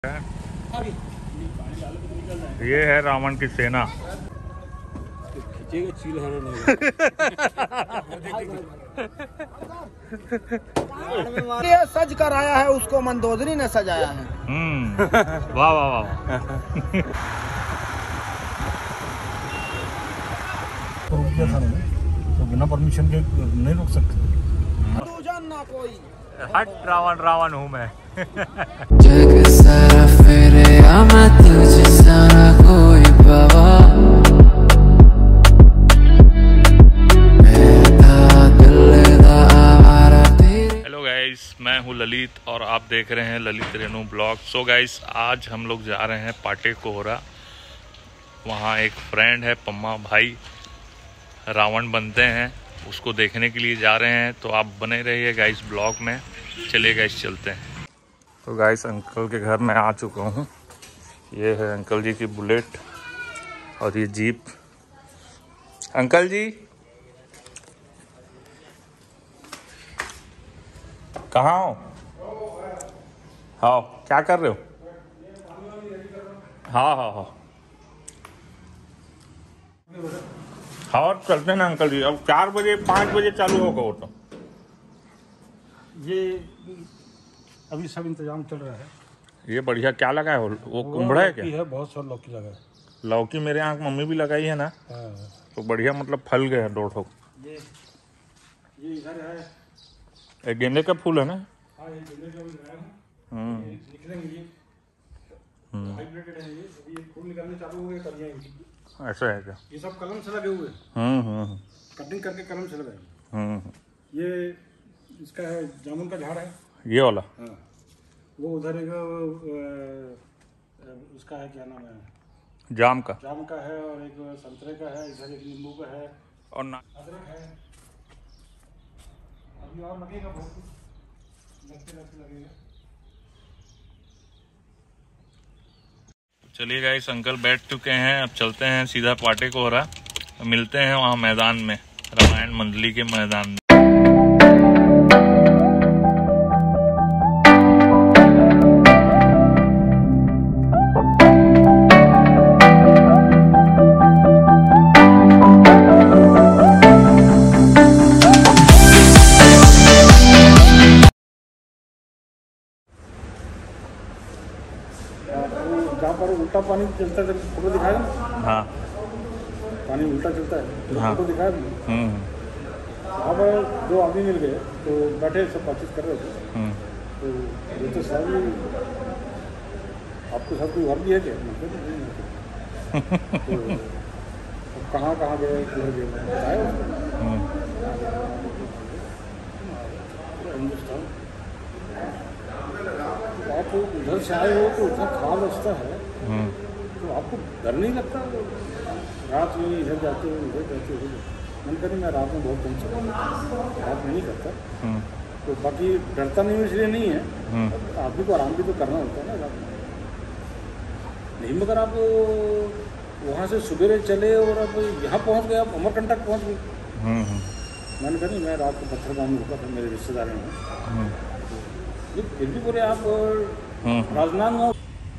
ये है रावण की सेना। चील है ये सज कर आया है, उसको मंदोदरी ने सजाया है। वाह वाह वाह। तो बिना परमिशन के नहीं रोक सकते। तू जानना कोई हट रावण रावण हूँ मैं। जग सारा फेरे मैं तुझ सारा कोई बाबा हेलो गाइस, मैं हूँ ललित और आप देख रहे हैं Lalit Renu blog. So guys, आज हम लोग जा रहे हैं पाटे कोहरा। वहाँ एक फ्रेंड है पम्मा भाई, रावण बनते हैं, उसको देखने के लिए जा रहे हैं। तो आप बने रहिए गाइस ब्लॉग में। चलिए गाइस चलते हैं। तो गाइस अंकल के घर में आ चुका हूँ। ये है अंकल जी की बुलेट और ये जीप। अंकल जी कहाँ हो? हाँ, क्या कर रहे हो? हाँ हाँ हाँ हाँ, और चलते हैं ना अंकल जी। अब 4 बजे 5 बजे चालू होगा वो। तो ये अभी सब इंतजाम चल रहा है। ये बढ़िया क्या लगा है? वो कुम्भड़ा है क्या? है, बहुत सारा लौकी लगा है। लौकी मेरे यहाँ मम्मी भी लगाई है ना। तो बढ़िया, मतलब फल गए हैं 2 ठोक। ये इधर है, एक गेंदे का फूल है ना। हाँ ये गेंदे का भी लगाया है। ये निकलेंगे, ये हाइब्रिड है। ये अभी ये फूल निकलने चालू हो गए, कलियां इनकी। ऐसा है क्या? ये सब कलम से लगे हुए हैं। कटिंग करके कलम से लगाए। ये इसका है, जामुन का झाड़ है ये वाला। हाँ, वो उधर एक उसका है, क्या नाम है, जाम का है, और एक संतरे का है, इधर एक नींबू का है और ना अदरक है। अभी और लगेगा, बहुत कुछ लगेगा। चलिए गाइस, अंकल बैठ चुके हैं। अब चलते हैं सीधा पाटे कोहरा। मिलते हैं वहाँ मैदान में, रामायण मंडली के मैदान में। जहाँ पर उल्टा पानी चलता है, फोटो दिखाया ना। हाँ पानी उल्टा चलता है, हाँ। फोटो दिखाया। वहाँ पर 2 आदमी मिल गए, तो बैठे सब बातचीत कर रहे थे। तो ये तो सारी आपके साथ कोई और भी है क्या? तो कहाँ कहाँ गए, किधर गए, बताया हिंदुस्तान। आप उधर से आए हो तो उतना खराब रास्ता है, तो आपको डर नहीं लगता? रात में इधर जाते हो, उधर जाते हो। मन करें, मैं रात में बहुत कम चलता, रात में नहीं करता। तो बाकी डरता नहीं, इसलिए नहीं है। आदमी को आराम भी तो करना होता है ना रात में। नहीं, मगर आप वहाँ से सवेरे चले और अब यहाँ पहुँच गए, आप अमरकंटक पहुँच गए। मन करें, मैं रात को पत्थर गाँव में रुका था, मेरे रिश्तेदार में। फिर भी बोले आप राजनांदगांव।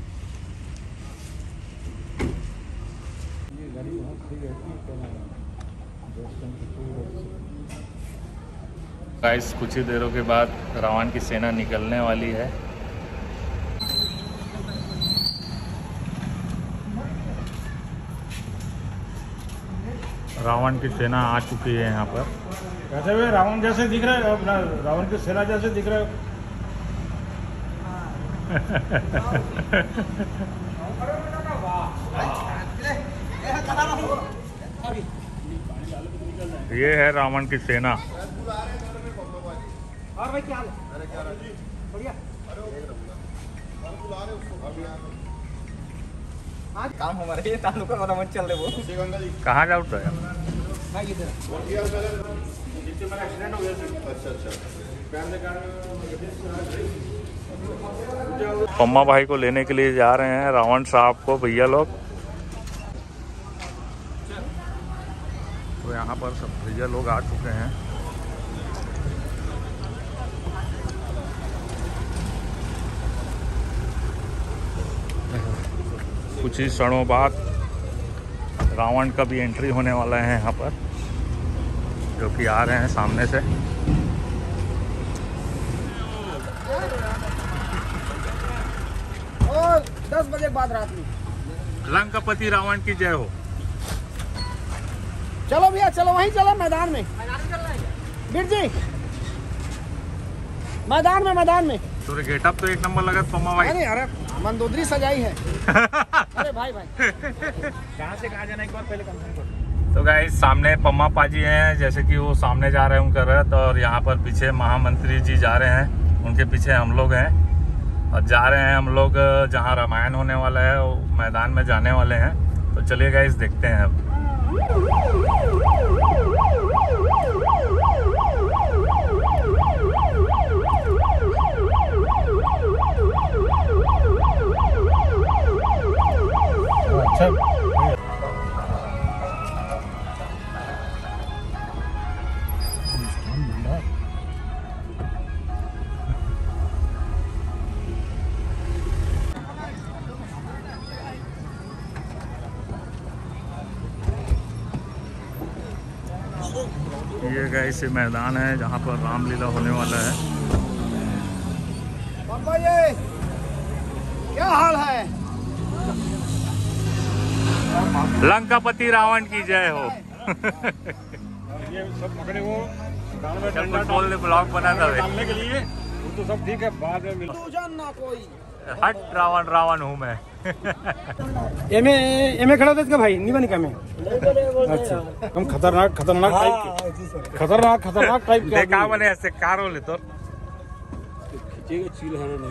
ये गाड़ी वहाँ खड़ी रहती है। गाइस, कुछ ही देरों के बाद रावण की सेना निकलने वाली है। रावण की सेना आ चुकी है यहाँ पर। कैसे हुए? रावण जैसे दिख रहा है, अपना रावण की सेना जैसे दिख रहा है। ये है रावण की सेना। और भाई क्या हाल है? बढ़िया। आज काम हमारे ये तालुक का मत चल रहे वो। कहाँ जाओ तो यार? पम्मा भाई को लेने के लिए जा रहे हैं रावण साहब को भैया लोग। तो यहाँ पर सब भैया लोग आ चुके हैं। कुछ ही क्षणों बाद रावण का भी एंट्री होने वाला है यहाँ पर, जो कि आ रहे हैं सामने से। और 10 बजे बाद रात में। लंकापति रावण की जय हो। चलो भैया चलो, वहीं चलो मैदान में। बीर जी मैदान में। तो गेटअप तो एक नंबर लगा पम्मा भाई। अरे मंदोदरी सजाई है। अरे भाई कहाँ से कहाँ जाना, एक बार पहले कंफर्म करो। तो गाइस सामने पम्मा पाजी हैं, जैसे कि वो सामने जा रहे हैं उनका रथ, और यहाँ पर पीछे महामंत्री जी जा रहे हैं, उनके पीछे हम लोग हैं और जा रहे हैं हम लोग जहाँ रामायण होने वाला है वो मैदान में जाने वाले हैं। तो चलिए गाइस देखते हैं अब। ये गाइस मैदान है जहाँ पर रामलीला होने वाला है। पापा ये क्या हाल है? लंकापति रावण की जय हो। ये सब पकड़े वो गाँव में जब कुछ बोलने ब्लॉग बना था डालने के लिए, वो तो सब ठीक है, बाद में मिल। दूजन ना कोई। हट रावण हूँ मैं। एमे खड़ा था इसका भाई नहीं बनी में। अच्छा हम खतरनाक टाइप देखा मैंने ऐसे कारो ले तो चील है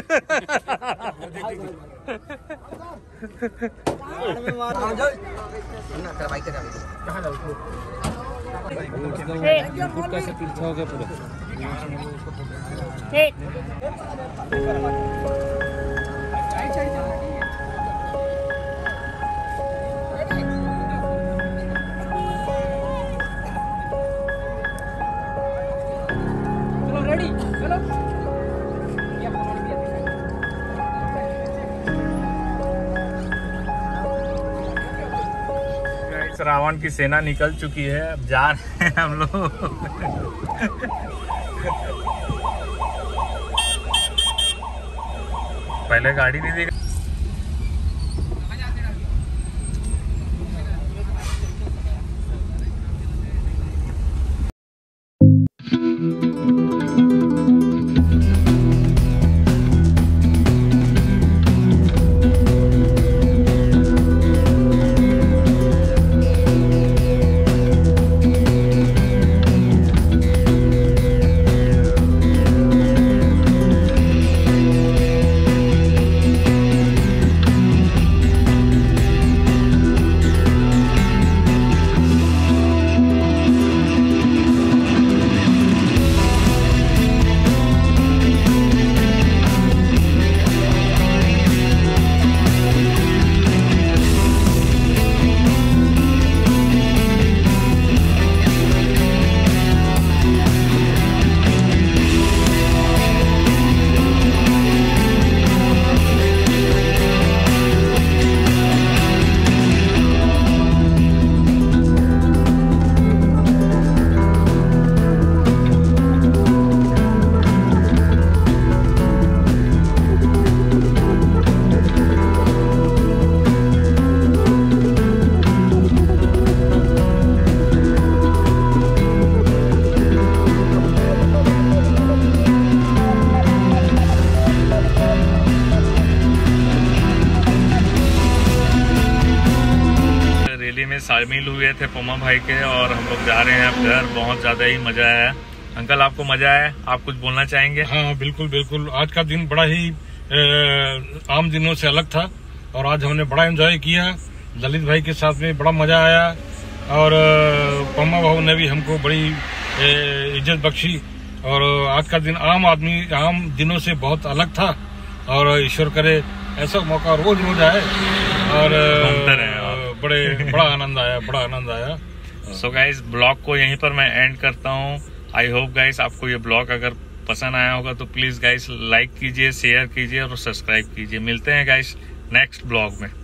रावण की सेना निकल चुकी है, अब जा रहे हैं हम लोग। पहले गाड़ी नहीं देखा। में शामिल हुए थे पम्मा भाई के, और हम लोग जा रहे हैं अब घर। बहुत ज्यादा ही मजा आया। अंकल आपको मजा आया, आप कुछ बोलना चाहेंगे? हाँ बिल्कुल बिल्कुल, आज का दिन बड़ा ही आम दिनों से अलग था और आज हमने बड़ा एंजॉय किया। ललित भाई के साथ में बड़ा मजा आया और पम्मा भाऊ ने भी हमको बड़ी इज्जत बख्शी। और आज का दिन आम दिनों से बहुत अलग था और ईश्वर करे ऐसा मौका रोज रोज आए और बड़ा आनंद आया। सो गाइस ब्लॉग को यहीं पर मैं एंड करता हूँ। आई होप गाइस आपको ये ब्लॉग अगर पसंद आया होगा तो प्लीज गाइस लाइक कीजिए, शेयर कीजिए और सब्सक्राइब कीजिए। मिलते हैं गाइस नेक्स्ट ब्लॉग में।